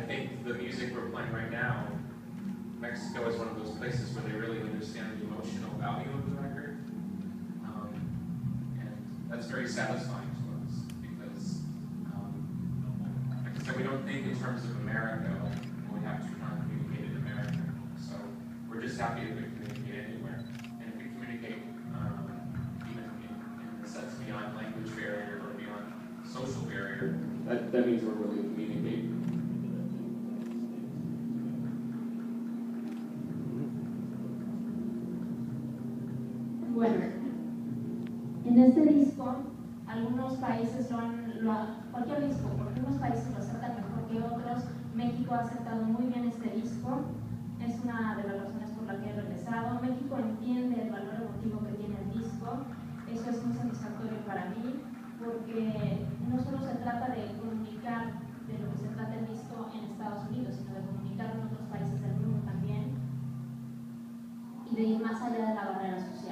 think the music we're playing right now, Mexico is one of those places where they really understand the emotional value of the record. And that's very satisfying to us because, like I said, we don't think in terms of America when we have to try and communicate in America. So we're just happy that we communicate anywhere. And if we communicate even in the sense beyond language barrier or beyond social barrier, that means we're really communicating. Bueno, en este disco, algunos países cualquier disco, porque algunos países lo aceptan mejor que otros. México ha aceptado muy bien este disco, es una de las razones por las que he regresado. México entiende el valor emotivo que tiene el disco, eso es muy satisfactorio para mí, porque no solo se trata de comunicar de lo que se trata el disco en Estados Unidos, sino de comunicar en otros países del mundo también, y de ir más allá de la barrera social.